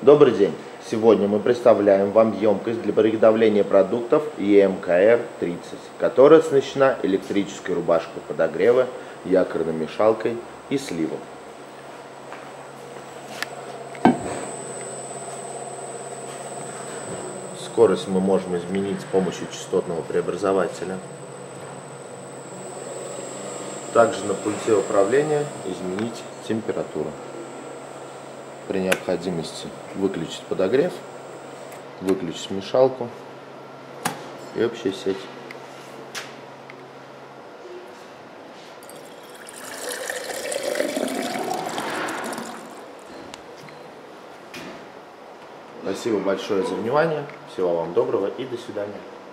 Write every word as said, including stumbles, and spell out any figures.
Добрый день! Сегодня мы представляем вам емкость для приготовления продуктов и эм ка эр тридцать, которая оснащена электрической рубашкой подогрева, якорной мешалкой и сливом. Скорость мы можем изменить с помощью частотного преобразователя. Также на пульте управления изменить температуру. При необходимости выключить подогрев, выключить мешалку и общую сеть. Спасибо большое за внимание. Всего вам доброго и до свидания.